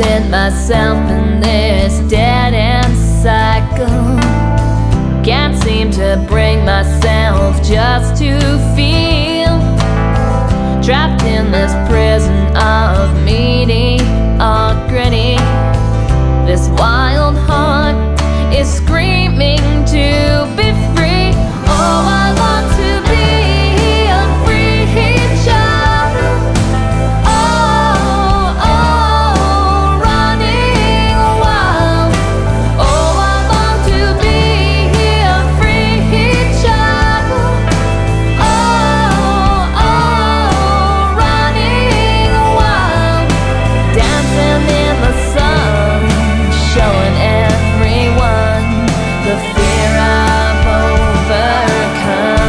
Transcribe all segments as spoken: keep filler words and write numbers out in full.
losing myself in this dead-end cycle. Can't seem to bring myself just to feel trapped in this prison of mediocrity. This wild heart is screaming to be free. Oh, I want to be a free child. Oh, oh, running wild. Oh, I want to be a free child. Oh, oh, running wild. Dancing in the sun, showing everyone the fear I've overcome.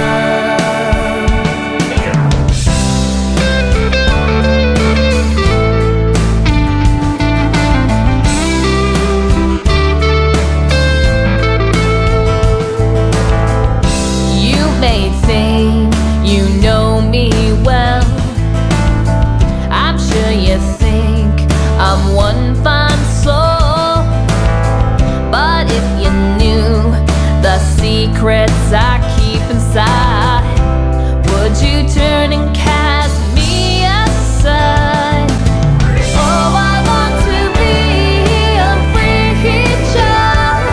You may think you know me well. I'm sure you think I'm one fine soul. But if you knew the secrets I keep inside, would you turn and cast me aside? Oh, I want to be a free child.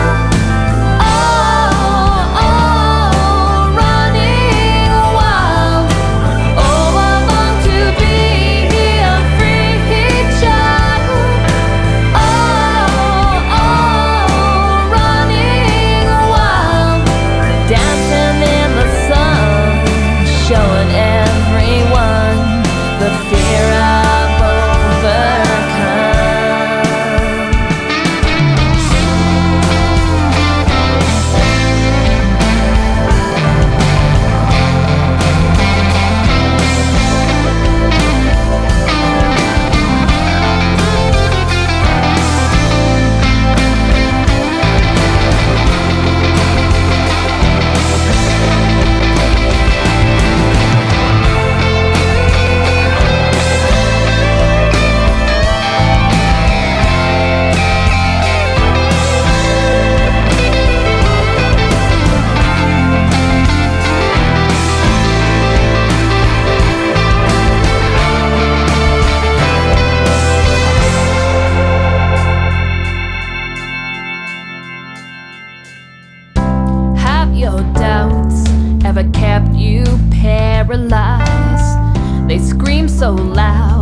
Oh, oh, running wild. Oh, I want to be a free child. Oh, oh, running wild. Dancing in the sun, showing everyone the fear I've overcome. Have your doubts ever kept you paralyzed? They scream so loud